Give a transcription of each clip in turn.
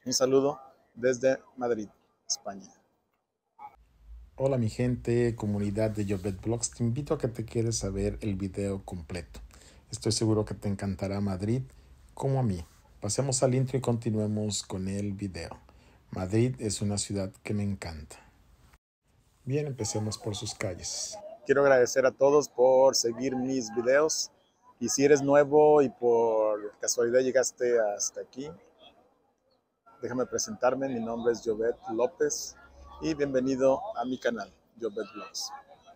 Un saludo desde Madrid, España. Hola mi gente, comunidad de Jovet Vlogs, te invito a que te quedes a ver el video completo. Estoy seguro que te encantará Madrid como a mí. Pasemos al intro y continuemos con el video. Madrid es una ciudad que me encanta. Bien, empecemos por sus calles. Quiero agradecer a todos por seguir mis videos. Y si eres nuevo y por casualidad llegaste hasta aquí, déjame presentarme. Mi nombre es Jovet López y bienvenido a mi canal, Jovet Vlogs.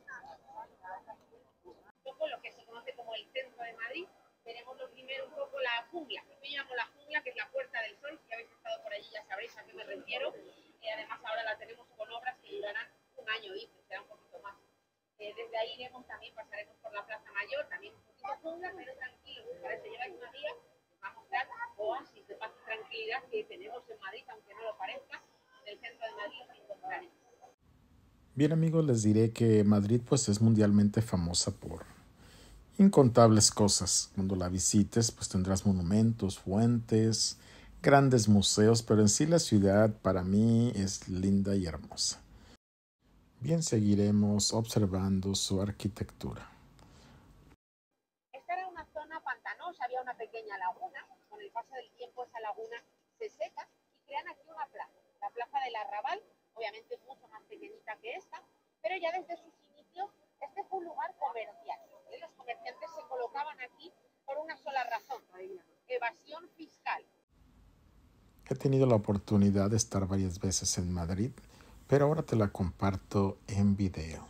Lo que se conoce como el centro de Madrid, tenemos lo primero un poco la jungla. Yo llamo la jungla, que es la Puerta del Sol. Si habéis estado por allí ya sabréis a qué me refiero. Además ahora la tenemos con obras que durarán un año, dice, será un poquito más. Desde ahí iremos también, pasaremos por la Plaza Mayor, también un poquito jungla, pero tranquilos, para eso lleváis una guía, os va a mostrar oasis de paz y tranquilidad que tenemos en Madrid, aunque no lo parezca, en el centro de Madrid os encontraréis. Bien amigos, les diré que Madrid pues es mundialmente famosa por incontables cosas. Cuando la visites pues tendrás monumentos, fuentes, grandes museos, pero en sí la ciudad para mí es linda y hermosa. Bien, seguiremos observando su arquitectura. Esta era una zona pantanosa, había una pequeña laguna. Con el paso del tiempo esa laguna se seca y crean aquí una plaza, la Plaza del Arrabal, obviamente mucho más pequeñita que esta, pero ya desde sus inicios este fue un lugar comercial. Los comerciantes se colocaban aquí por una sola razón: evasión fiscal. He tenido la oportunidad de estar varias veces en Madrid, pero ahora te la comparto en video.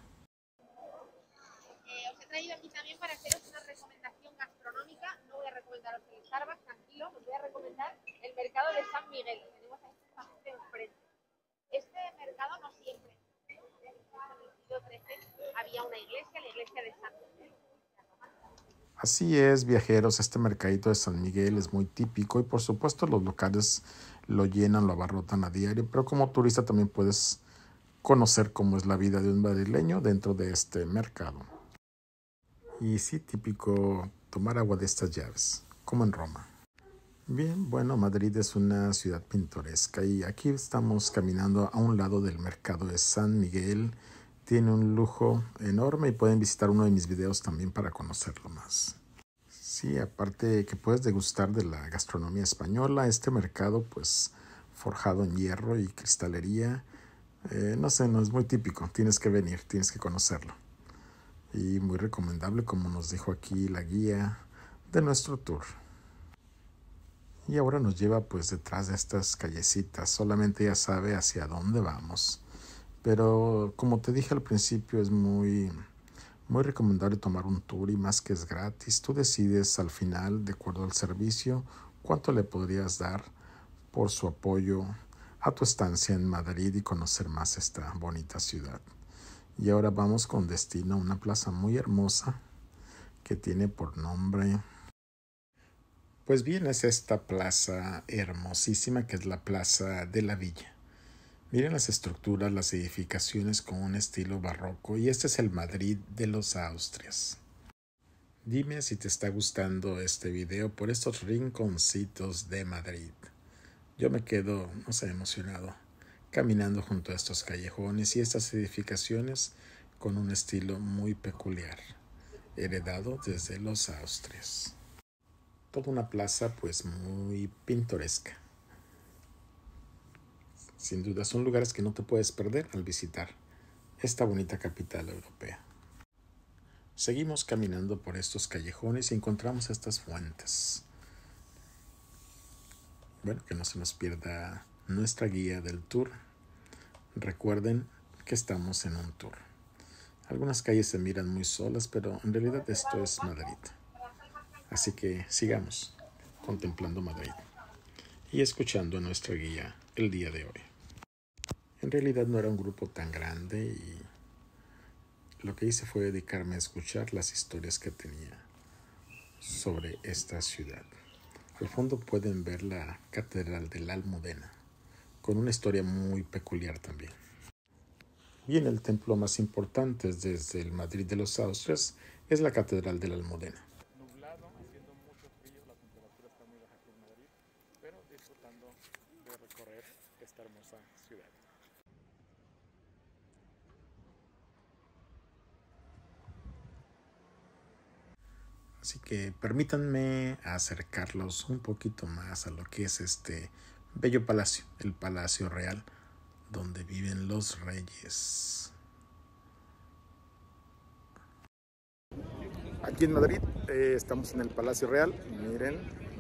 Os he traído aquí también para haceros una recomendación gastronómica. No voy a recomendaros el Starbucks, tranquilo, os voy a recomendar el mercado de San Miguel, que tenemos ahí justamente enfrente. Este mercado no siempre. En el siglo XIII había una iglesia, la iglesia de San Miguel. Así es, viajeros, este mercadito de San Miguel es muy típico y por supuesto los locales lo llenan, lo abarrotan a diario, pero como turista también puedes conocer cómo es la vida de un madrileño dentro de este mercado. Y sí, típico tomar agua de estas llaves, como en Roma. Bien, bueno, Madrid es una ciudad pintoresca y aquí estamos caminando a un lado del mercado de San Miguel. Tiene un lujo enorme y pueden visitar uno de mis videos también para conocerlo más. Sí, aparte que puedes degustar de la gastronomía española, este mercado pues forjado en hierro y cristalería, no sé, no es muy típico, tienes que venir, tienes que conocerlo. Y muy recomendable como nos dijo aquí la guía de nuestro tour. Y ahora nos lleva pues detrás de estas callecitas, solamente ella sabe hacia dónde vamos. Pero como te dije al principio es muy recomendable tomar un tour y más que es gratis, tú decides al final, de acuerdo al servicio, cuánto le podrías dar por su apoyo a tu estancia en Madrid y conocer más esta bonita ciudad. Y ahora vamos con destino a una plaza muy hermosa que tiene por nombre... Pues bien, es esta plaza hermosísima que es la Plaza de la Villa. Miren las estructuras, las edificaciones con un estilo barroco y este es el Madrid de los Austrias. Dime si te está gustando este video por estos rinconcitos de Madrid. Yo me quedo, no sé, emocionado, caminando junto a estos callejones y estas edificaciones con un estilo muy peculiar, heredado desde los Austrias. Toda una plaza pues muy pintoresca. Sin duda son lugares que no te puedes perder al visitar esta bonita capital europea. Seguimos caminando por estos callejones y encontramos estas fuentes. Bueno, que no se nos pierda nuestra guía del tour. Recuerden que estamos en un tour. Algunas calles se miran muy solas, pero en realidad esto es Madrid. Así que sigamos contemplando Madrid y escuchando a nuestra guía el día de hoy. En realidad no era un grupo tan grande y lo que hice fue dedicarme a escuchar las historias que tenía sobre esta ciudad. Al fondo pueden ver la Catedral de la Almudena, con una historia muy peculiar también. Bien, el templo más importante desde el Madrid de los Austrias es la Catedral de la Almudena. Nublado, haciendo mucho frío, la temperatura está muy baja aquí en Madrid, pero disfrutando de de recorrer esta hermosa ciudad. Así que permítanme acercarlos un poquito más a lo que es este bello palacio, el Palacio Real, donde viven los reyes. Aquí en Madrid estamos en el Palacio Real, miren,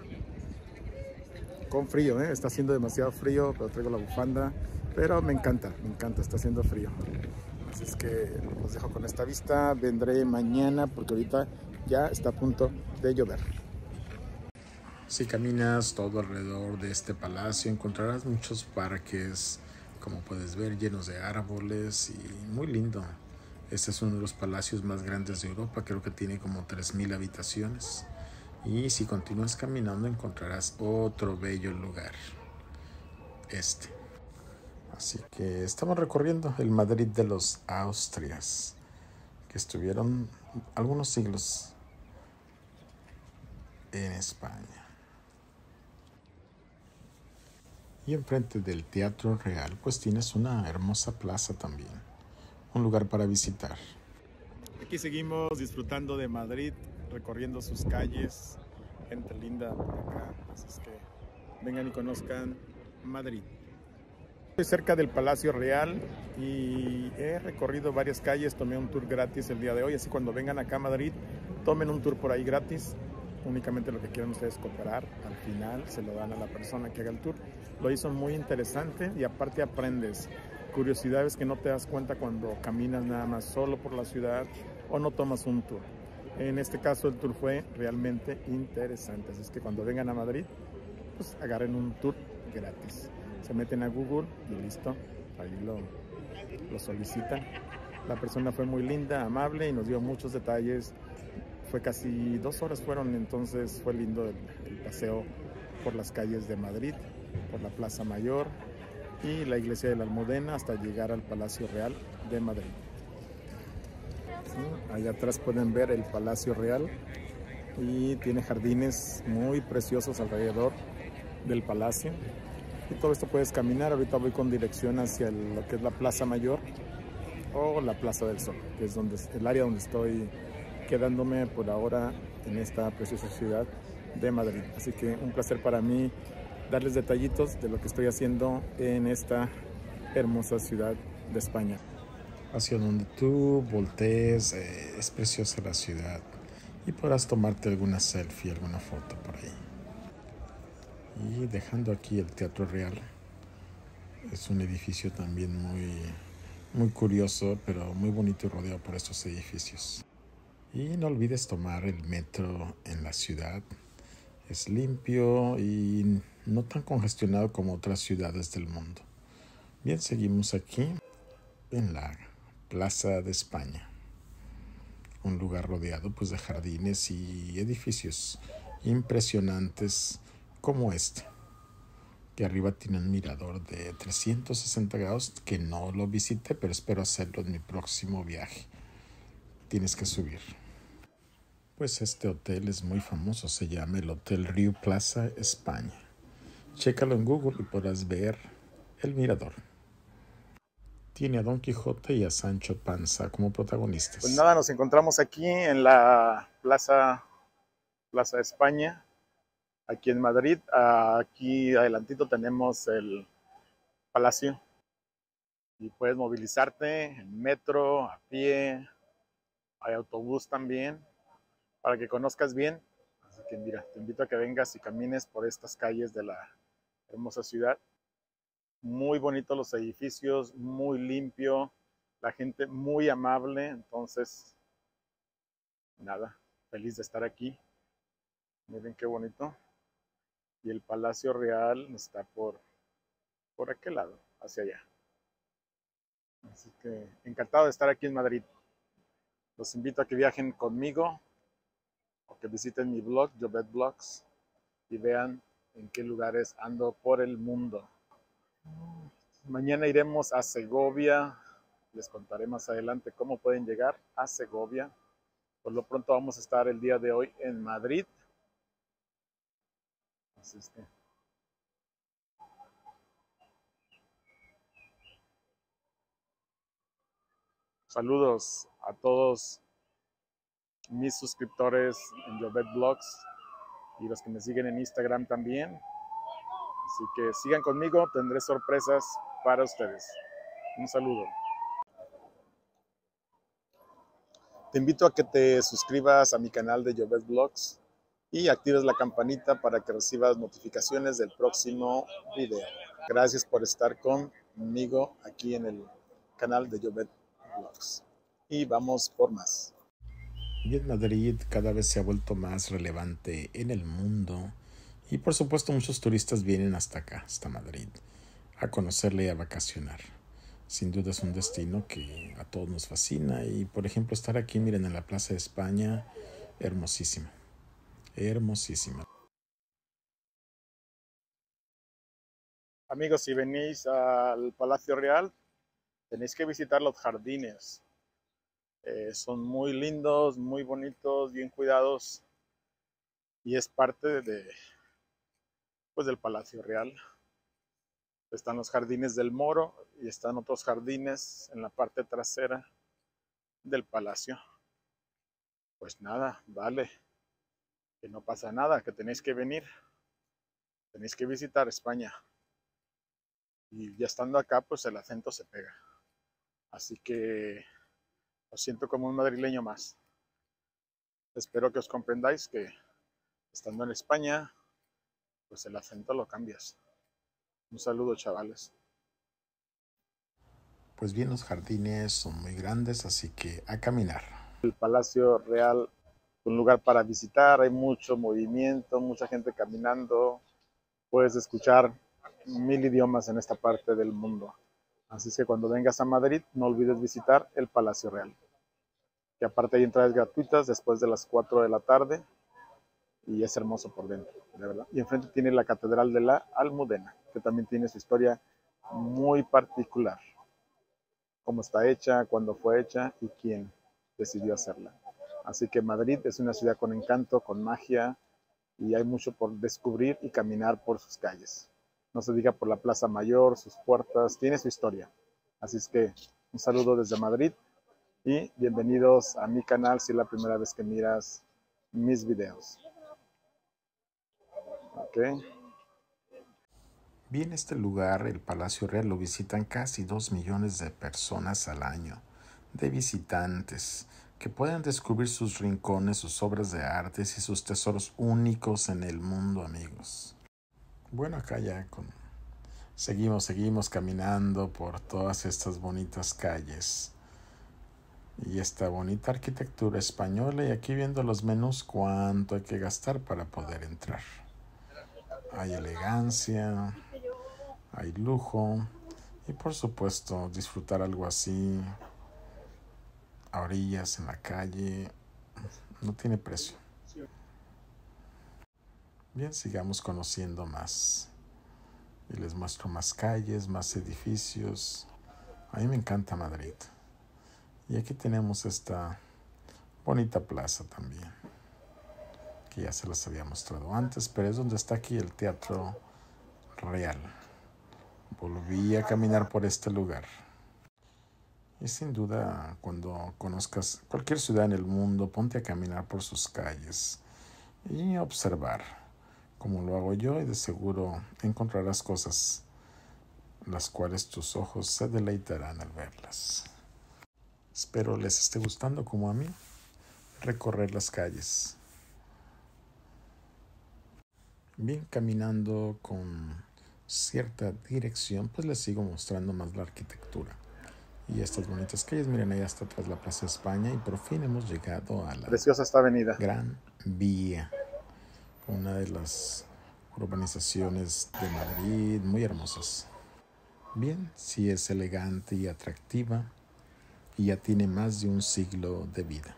con frío, está haciendo demasiado frío, pero traigo la bufanda, pero me encanta, está haciendo frío. Así es que los dejo con esta vista, vendré mañana porque ahorita ya está a punto de llover. Si caminas todo alrededor de este palacio encontrarás muchos parques, como puedes ver, llenos de árboles y muy lindo. Este es uno de los palacios más grandes de Europa, creo que tiene como 3000 habitaciones. Y si continúas caminando encontrarás otro bello lugar, este. Así que estamos recorriendo el Madrid de los Austrias, que estuvieron algunos siglos en España. Y enfrente del Teatro Real pues tienes una hermosa plaza también, un lugar para visitar. Aquí seguimos disfrutando de Madrid, recorriendo sus calles, gente linda por acá, así es que vengan y conozcan Madrid. Estoy cerca del Palacio Real y he recorrido varias calles, tomé un tour gratis el día de hoy, así cuando vengan acá a Madrid, tomen un tour por ahí gratis. Únicamente lo que quieren ustedes cooperar, al final se lo dan a la persona que haga el tour. Lo hizo muy interesante y aparte aprendes curiosidades que no te das cuenta cuando caminas nada más solo por la ciudad o no tomas un tour. En este caso el tour fue realmente interesante, así es que cuando vengan a Madrid, pues agarren un tour gratis. Se meten a Google y listo, ahí lo solicitan. La persona fue muy linda, amable y nos dio muchos detalles. Fue casi 2 horas fueron, entonces fue lindo el paseo por las calles de Madrid, por la Plaza Mayor y la Iglesia de la Almudena hasta llegar al Palacio Real de Madrid. Sí, allá atrás pueden ver el Palacio Real y tiene jardines muy preciosos alrededor del palacio. Y todo esto puedes caminar. Ahorita voy con dirección hacia lo que es la Plaza Mayor o la Plaza del Sol, que es el área donde estoy quedándome por ahora en esta preciosa ciudad de Madrid. Así que un placer para mí darles detallitos de lo que estoy haciendo en esta hermosa ciudad de España. Hacia donde tú voltees, es preciosa la ciudad y podrás tomarte alguna selfie, alguna foto por ahí. Y dejando aquí el Teatro Real, es un edificio también muy curioso, pero muy bonito y rodeado por estos edificios. Y no olvides tomar el metro en la ciudad. Es limpio y no tan congestionado como otras ciudades del mundo. Bien, seguimos aquí en la Plaza de España. Un lugar rodeado pues de jardines y edificios impresionantes como este, que arriba tiene un mirador de 360 grados que no lo visité, pero espero hacerlo en mi próximo viaje. Tienes que subir. Pues este hotel es muy famoso, se llama el Hotel Riu Plaza España. Chécalo en Google y podrás ver el mirador. Tiene a Don Quijote y a Sancho Panza como protagonistas. Pues nada, nos encontramos aquí en la Plaza España, aquí en Madrid. Aquí adelantito tenemos el Palacio y puedes movilizarte en metro, a pie, hay autobús también, para que conozcas bien. Así que mira, te invito a que vengas y camines por estas calles de la hermosa ciudad. Muy bonitos los edificios, muy limpio, la gente muy amable, entonces, nada, feliz de estar aquí. Miren qué bonito. Y el Palacio Real está por aquel lado, hacia allá. Así que encantado de estar aquí en Madrid. Los invito a que viajen conmigo o que visiten mi blog, Jovet Blogs, y vean en qué lugares ando por el mundo. Mañana iremos a Segovia. Les contaré más adelante cómo pueden llegar a Segovia. Por lo pronto vamos a estar el día de hoy en Madrid. Así es que Saludos a todos mis suscriptores en Jovet Vlogs y los que me siguen en Instagram también. Así que sigan conmigo, tendré sorpresas para ustedes. Un saludo. Te invito a que te suscribas a mi canal de Jovet Vlogs y actives la campanita para que recibas notificaciones del próximo video. Gracias por estar conmigo aquí en el canal de Jovet Vlogs. Y vamos por más. Bien, Madrid cada vez se ha vuelto más relevante en el mundo y por supuesto muchos turistas vienen hasta acá, hasta Madrid, a conocerle y a vacacionar. Sin duda es un destino que a todos nos fascina y por ejemplo estar aquí, miren, en la Plaza de España, hermosísimo, hermosísimo. Amigos, si venís al Palacio Real, tenéis que visitar los jardines. Son muy lindos, muy bonitos, bien cuidados y es parte del Palacio Real. Están los jardines del Moro y están otros jardines en la parte trasera del palacio. Pues nada, vale, que no pasa nada, que tenéis que venir, tenéis que visitar España. Y ya estando acá, pues el acento se pega. Así que lo siento como un madrileño más. Espero que os comprendáis que estando en España, pues el acento lo cambias. Un saludo, chavales. Pues bien, los jardines son muy grandes, así que a caminar. El Palacio Real, un lugar para visitar, hay mucho movimiento, mucha gente caminando. Puedes escuchar 1000 idiomas en esta parte del mundo. Así es que cuando vengas a Madrid, no olvides visitar el Palacio Real. Que aparte hay entradas gratuitas después de las 4 de la tarde y es hermoso por dentro, de verdad. Y enfrente tiene la Catedral de la Almudena, que también tiene su historia muy particular. Cómo está hecha, cuándo fue hecha y quién decidió hacerla. Así que Madrid es una ciudad con encanto, con magia y hay mucho por descubrir y caminar por sus calles. No se diga por la Plaza Mayor, sus puertas, tiene su historia. Así es que un saludo desde Madrid y bienvenidos a mi canal si es la primera vez que miras mis videos. Ok. Bien, este lugar, el Palacio Real, lo visitan casi 2 millones de personas al año, de visitantes, que pueden descubrir sus rincones, sus obras de arte y sus tesoros únicos en el mundo, amigos. Bueno, acá ya seguimos caminando por todas estas bonitas calles y esta bonita arquitectura española, y aquí viendo los menús cuánto hay que gastar para poder entrar. Hay elegancia, hay lujo y por supuesto disfrutar algo así a orillas en la calle no tiene precio. Bien, sigamos conociendo más y les muestro más calles, más edificios. A mí me encanta Madrid y aquí tenemos esta bonita plaza también, que ya se las había mostrado antes, pero es donde está aquí el Teatro Real. Volví a caminar por este lugar. Y sin duda, cuando conozcas cualquier ciudad en el mundo, ponte a caminar por sus calles y observar, como lo hago yo, y de seguro encontrarás cosas las cuales tus ojos se deleitarán al verlas. Espero les esté gustando como a mí recorrer las calles. Bien, caminando con cierta dirección, pues les sigo mostrando más la arquitectura y estas bonitas calles. Miren, ahí hasta atrás la Plaza de España y por fin hemos llegado a la Preciosa esta avenida. Gran Vía, una de las urbanizaciones de Madrid muy hermosas. Bien, sí es elegante y atractiva y ya tiene más de un siglo de vida.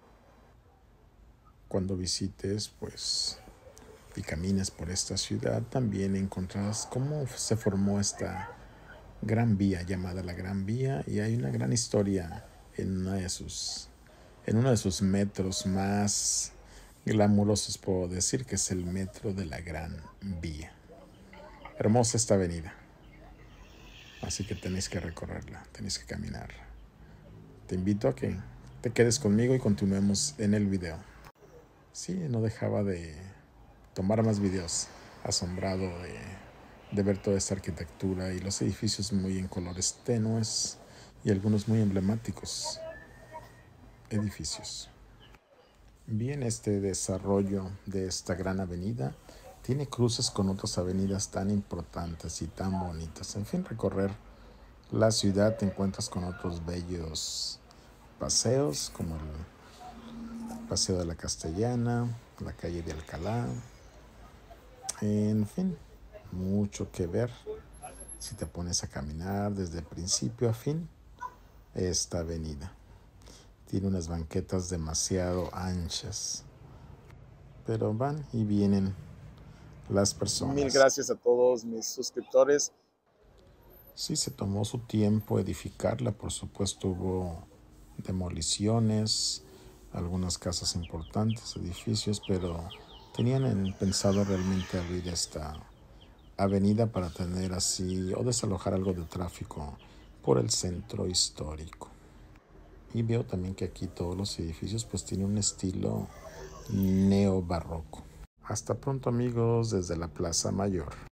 Cuando visites, pues, y camines por esta ciudad, también encontrarás cómo se formó esta Gran Vía llamada la Gran Vía, y hay una gran historia en uno de sus metros más glamurosos, puedo decir que es el metro de la Gran Vía. Hermosa esta avenida, así que tenéis que recorrerla, tenéis que caminar. Te invito a que te quedes conmigo y continuemos en el video. Sí, no dejaba de tomar más videos, asombrado de ver toda esta arquitectura y los edificios muy en colores tenues y algunos muy emblemáticos edificios. Bien, este desarrollo de esta gran avenida tiene cruces con otras avenidas tan importantes y tan bonitas. En fin, recorrer la ciudad te encuentras con otros bellos paseos como el Paseo de la Castellana, la calle de Alcalá. En fin, mucho que ver si te pones a caminar desde principio a fin esta avenida. Tiene unas banquetas demasiado anchas, pero van y vienen las personas. Mil gracias a todos mis suscriptores. Sí, se tomó su tiempo edificarla, por supuesto hubo demoliciones, algunas casas importantes, edificios, pero tenían pensado realmente abrir esta avenida para tener así o desalojar algo de tráfico por el centro histórico. Y veo también que aquí todos los edificios pues tienen un estilo neobarroco. Hasta pronto amigos desde la Plaza Mayor.